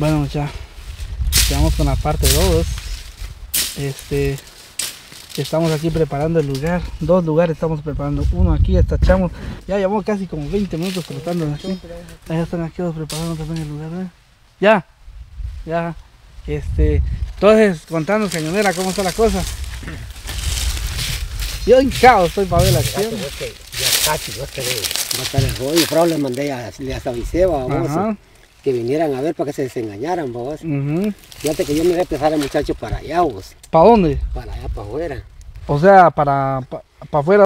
Bueno, ya quedamos con la parte 2. Estamos aquí preparando el lugar. 2 lugares estamos preparando. Uno aquí, estachamos. Ya llevamos casi como 20 minutos tratando aquí. Allá están aquí los preparando también el lugar, ¿eh? Ya. Entonces, contanos, cañonera, cómo está la cosa. Yo en caos estoy para ver la acción. Ya casi, vos querés matar el rollo. Pero les mandé, les avisé, vamos, que vinieran a ver para que se desengañaran, vos. Fíjate que yo me voy a empezar al muchacho para allá, vos. ¿Para dónde? Para allá, para afuera. O sea, para afuera.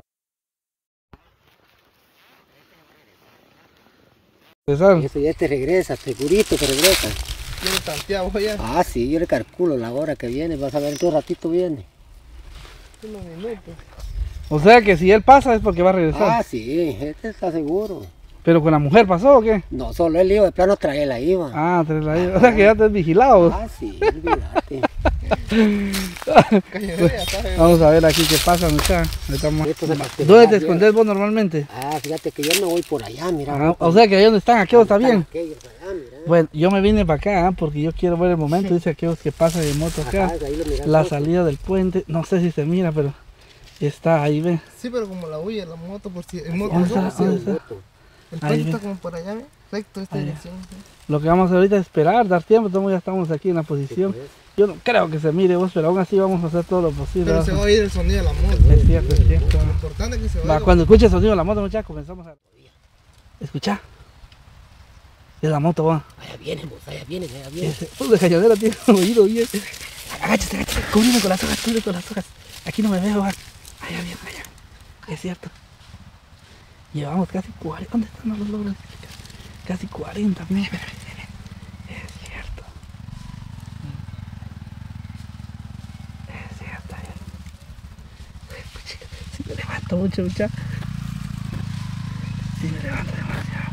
Eso ya te regresa, segurito que regresa. ¿Tiene tanteado ya? Ah, sí, yo le calculo la hora que viene. Vas a ver, en todo ratito viene. Unos minutos. O sea que si él pasa es porque va a regresar. Ah, sí, este está seguro. ¿Pero con la mujer pasó o qué? No, solo él iba, de plano traerla iba. Ah, traerla ahí. O sea que ya estás vigilado. Ah, sí, olvídate. Vamos a ver aquí qué pasa, muchachos. ¿Dónde te escondes vos normalmente? Ah, fíjate que yo me voy por allá, mira. O sea que ahí donde están, aquellos está bien. Aquellos allá, mira. Bueno, yo me vine para acá porque yo quiero ver el momento. Dice aquellos que pasan de moto acá. La salida del puente, no sé si se mira, pero está ahí, ve. Sí, pero como la huye la moto, por si el ¿Dónde está? el puente está como por allá, recto esta dirección. ¿Sí? Lo que vamos a hacer ahorita es esperar, dar tiempo, todos ya estamos aquí en la posición. Sí, pues. Yo no creo que se mire vos, pero aún así vamos a hacer todo lo posible. Pero se va a oír el sonido de la moto. Es cierto, es cierto. Lo importante es que se oiga. Cuando escuche el sonido de la moto, muchachos, comenzamos a... Escucha. Es la moto, va. Allá viene, vos, allá viene, allá viene. De cañonera tiene un oído bien. Agáchate, cúbreme con las hojas, cubre con las hojas. Aquí no me veo, va. Allá viene, allá. Es cierto. Llevamos casi 40. ¿Dónde están los logros? Casi 40, mira. Es cierto. Es cierto. Si me levanto mucho, muchachos. Si me levanto demasiado.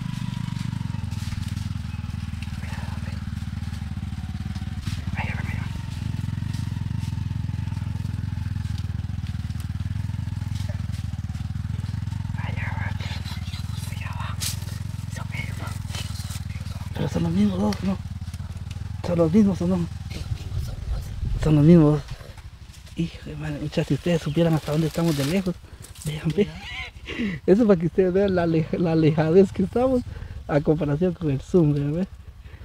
Pero son los mismos dos, ¿no? Son los mismos o no. Son los mismos dos. Hijo de madre, muchachos, si ustedes supieran hasta dónde estamos de lejos, vean, ve. Eso para que ustedes vean la lejadez que estamos a comparación con el zoom, vean, ve.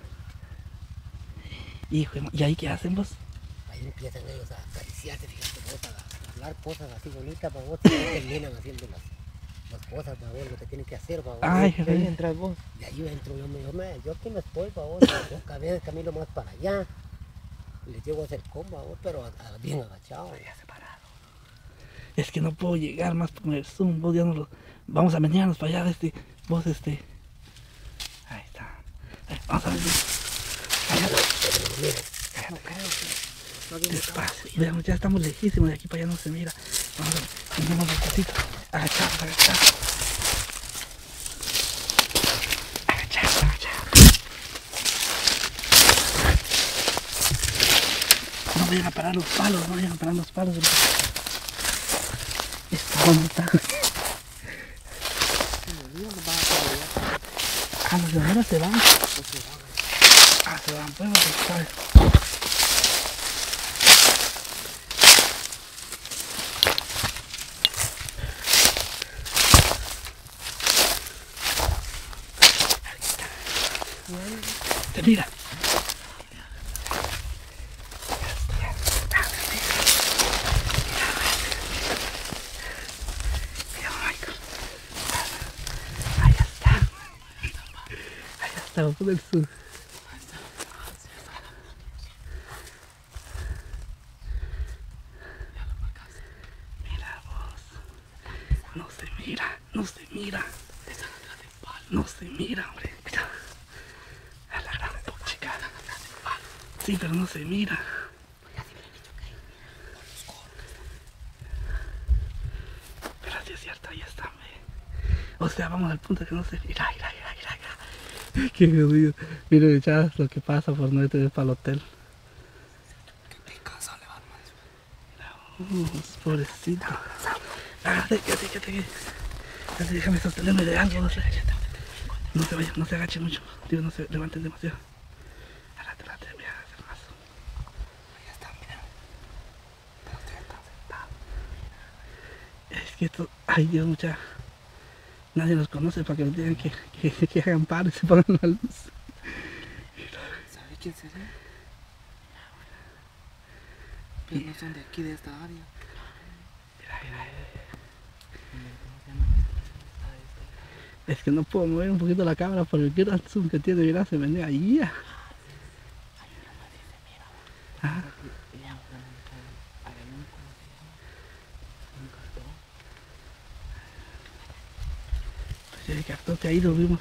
Hijo de madre, ¿y ahí qué hacen vos? Ahí empiezan ellos a acariciarse, fíjate, vos, a hablar cosas así bonitas, para vos, y terminan haciendo las cosas, para vos, lo que tienen que hacer, para vos. Ay, Y ahí entras vos. Y ahí yo entro, yo aquí no estoy, para vos, yo cada vez camino más para allá. Les llego a hacer comba, vos, pero bien agachado. Ya separado. Es que no puedo llegar más con el zoom, vos ya no lo... Vamos a venirnos para allá, vos Ahí está. Vamos a ver. Cállate. Despacio. Veamos, ya estamos lejísimos, de aquí para allá no se mira. Vamos a ver, venimos despacito. Agachados. No vayan a parar los palos, Esta onda. Los llaneros se van. Se van, pues, ¿sabes? Te mira. Estamos por el sur. Mira vos. No se mira, hombre. Mira. A la gran chica. Sí, pero no se mira. Pero sí es cierto, ahí está, hombre. O sea, vamos al punto que no se mira. Qué jodido. Miren, ya lo que pasa por no irte para el hotel. Pobrecito. Quédate. Déjame sostenerme de algo. No se vaya, no se agache mucho. Tío, no se levanten demasiado. Agárrate. que esto, ay Dios, mucha, nadie los conoce para que los digan que hagan paro y se pongan la luz. ¿Sabe quién sería? Pero no son de aquí, de esta área. Es que no puedo mover un poquito la cámara por el gran zoom que tiene, mira, se venía ahí. Ah. Pues el cartón ahí lo vimos.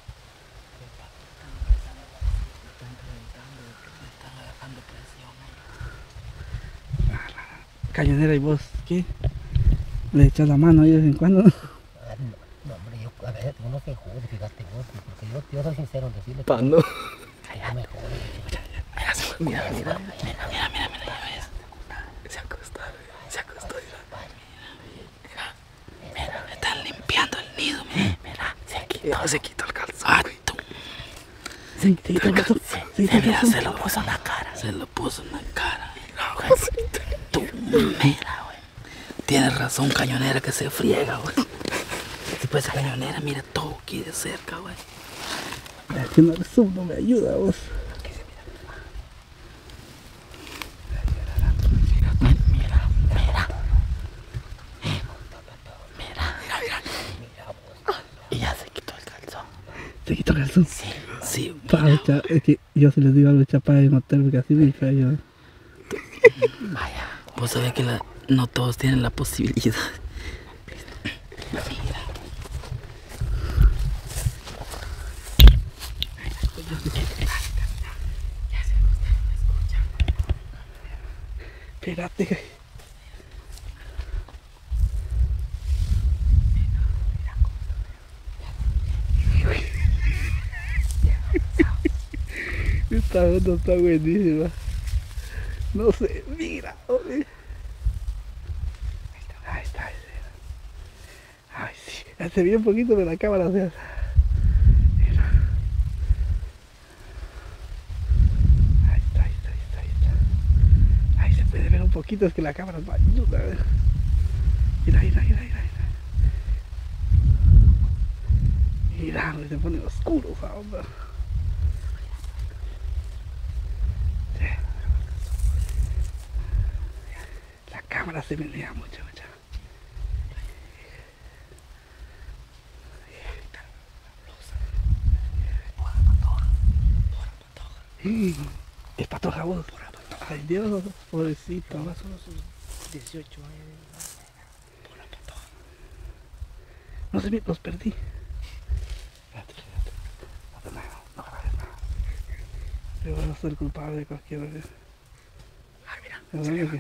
Cañonera, ¿y vos qué? ¿Le echas la mano ahí de vez en cuando? No, hombre, yo a veces uno se jode, fíjate vos, porque yo soy sincero en decirle. ¿Cuándo? Ay, no me jode. Mira, se acostó, mira, me están limpiando el nido, mira, se quitó el calzón, se quitó el calzón, mira, se lo puso en la cara, mira, güey, tienes razón, cañonera, que se friega, güey, si puede ser cañonera, mira todo aquí de cerca, güey, es que no el zoom no me ayuda, vos. ¿Se quitó el calzón? Sí. Paucha, es que yo se les digo algo chapa en hotel porque así me feo. Vaya. Vos sabés que no todos tienen la posibilidad. Espérate. Esta onda está buenísima. No sé, mira. Ahí está. Ay, sí. Hace bien poquito de la cámara. O sea. Mira. Ahí está. Ahí se puede ver un poquito, es que la cámara no ayuda. Mira. Mira, se pone oscuro esa onda. La cámara se menea mucho. Es patoja vos. Ay Dios, pobrecito. Solo sus 18 años. No sé, los perdí. Espérate. No grabes nada. Yo voy a ser culpable de cualquier vez. Ay, mira, Se levantó.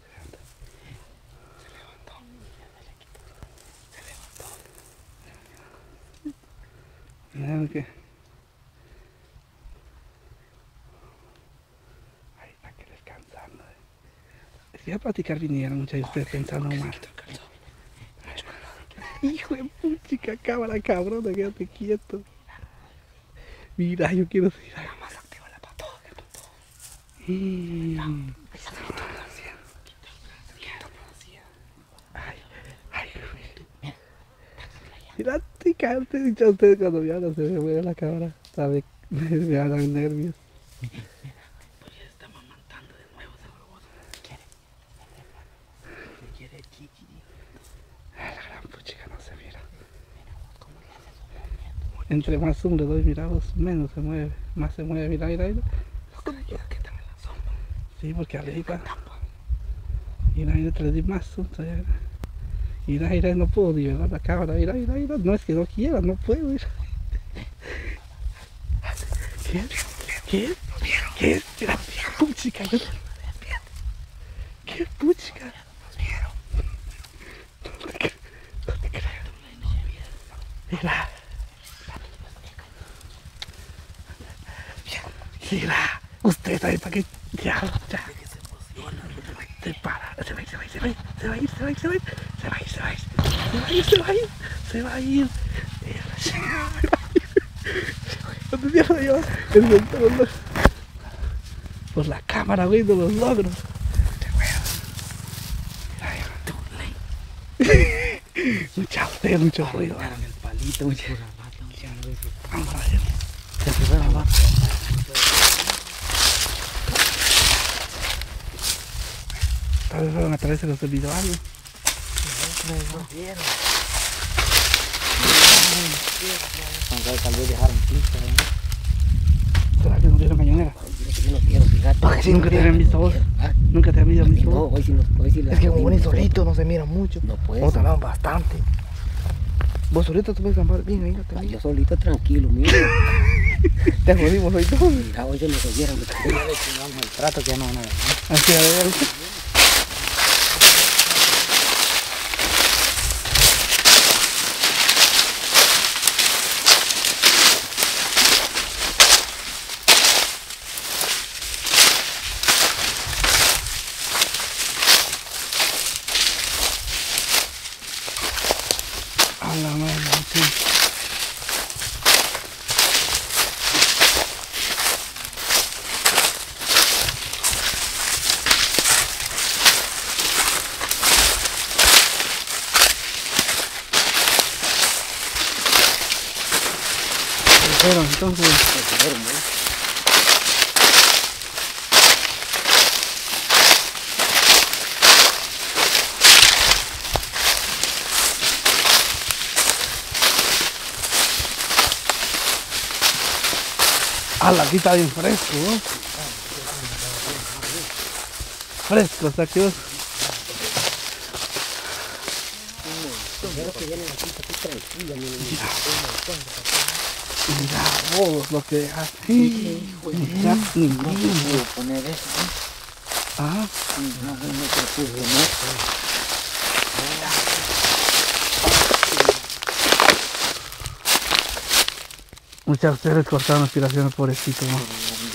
Mira que... Ahí está que descansando. Es que a platicar vinieron muchas de ustedes pensando mal. Hijo de puchica, cámara cabrona, quédate quieto. Mira, yo quiero seguir. Nada más activa la patoja. Mira, te he dicho a ustedes cuando me hablan, se me mueve la cámara. Sabe, me dan nervios. Pues ya está mamantando de nuevo ese robot. ¿Qué quiere chichi? La gran puchica no se mira. Entre más zoom le doy, mira vos, menos se mueve. Más se mueve, mira. Que están en la sombra. Sí, porque arriba. Mira, te le di más zoom todavía. Mira, no puedo liberar la cámara, mira, no es que no quiera, no puedo, mira. ¿Qué? Mira, puchica, ¿qué puchica? No te creo. Mira, usted sabe para qué, ya. Se para, se va a ir. ¿Dónde mierda yo? Por la cámara, güey, de los logros. Mucho ruido. Agarran el palito, mucho. Vamos a ver. Se fueron, va. Tal vez fueron a través de los olvidó algo. Tal vez dejaron pista, ¿Será que no vieron cañonera? Yo no quiero, fíjate. Porque si nunca te habían visto vos. Nunca te habían visto No, vos. hoy sí la Es que como jodimos. venís solito no se mira mucho. No puede. Vos hablamos bastante. Vos solito te puedes acampar bien, ahí Ay, yo solito tranquilo, mira. te jodimos hoy todo. Mira, hoy se me jodieron. Vamos al trato que ya no van a ver. Así, a ver. A la madre, sí. Pero entonces, aquí está bien fresco, ¿no? Fresco, está aquí. Mira vos lo que dejaste. Mira, ni bien. Poner eso. Ah, No te pude poner. muchas ustedes cortaron aspiraciones, pobrecito, ¿no?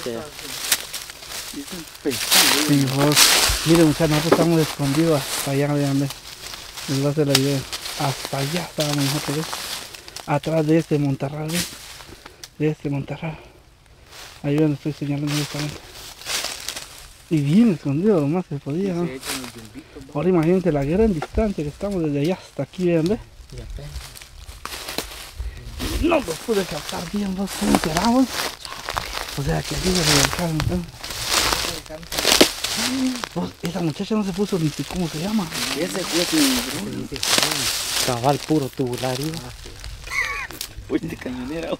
Sí, vos. Miren, muchachos, nosotros estamos escondidos hasta allá, vean, les voy a hacer la idea. Hasta allá estábamos nosotros, ¿ves? Atrás de este montarral, ¿ves? De este montarral. Ahí donde estoy señalando justamente. Y bien escondido, lo más que podía, ¿no? Ahora imagínate la gran distancia que estamos desde allá hasta aquí, vean, ¿ves? No los pude captar bien, vos, ¿cómo enteramos? O sea, que aquí se revolcaron, ¿no? Vos, esa muchacha no se puso ni cómo se llama. Ese fue su cabal puro tubular. Uy, de cañonera.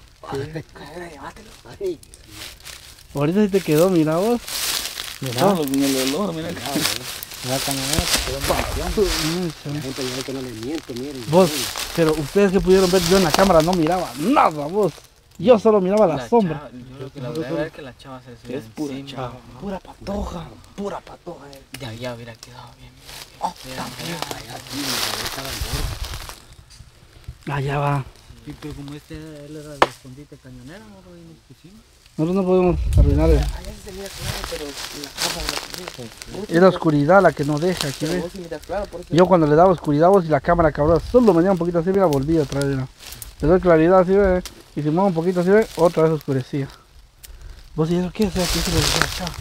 Ahorita sí te quedó, mira vos. Mira, No, en el olor, mira. la cañonera se quedó muy La gente ya que no le miento, miren. Vos, pero ustedes que pudieron ver, yo en la cámara no miraba nada, vos. Yo solo miraba la sombra. Yo creo que la verdad es que la chava se subió. Es pura encima. chava. Pura patoja. Pura patoja. Ya hubiera quedado bien. Allá va. Sí, pero como él era el escondite cañonera, no lo pusimos. Nosotros no podemos arruinar. Allá sí se mira claro, pero la cámara Es la oscuridad la que nos deja aquí, pero ¿ves? vos sí miras claro, por eso. Yo cuando le daba oscuridad vos y la cámara cabrón, solo venía un poquito así, mira, volvía otra vez, ¿no? Le doy claridad así, ¿ves? Y si muevo un poquito así, ¿ves? Otra vez oscurecía. ¿Vos y eso qué? O sea, ¿qué se lo decía, chao?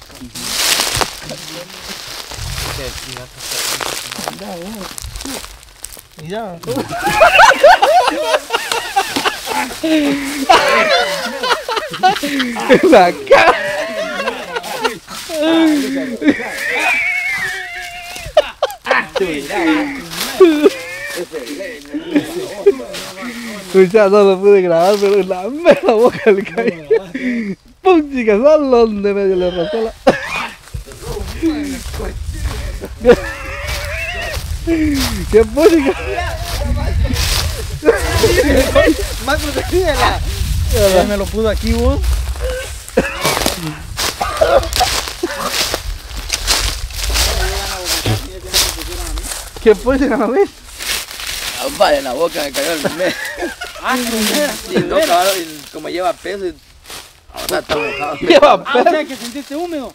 Mira, La cara. Escucha, no lo pude grabar, pero en la mera boca le cayó. ¡Pum, chicas! Solo donde medio le rozó la... ¡Qué música! más protegida. Me lo pudo aquí, vos. ¿Qué fue, vez? Vaya, en la boca me cayó el mes. Y no, cabrón, y como lleva peso, y ahora está mojado. Lleva O sea, que sentiste húmedo.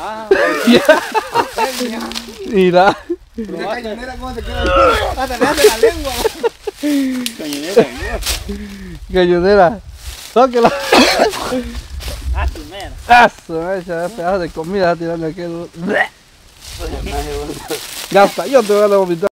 Mira. La cañonera, ¿cómo se queda? Hasta le hace la lengua. Cañonera, Cañonera. Tóquela. tu mera. Ah, su mecha, pedazo de comida tirando aquí. Ya está, yo te voy a vomitar.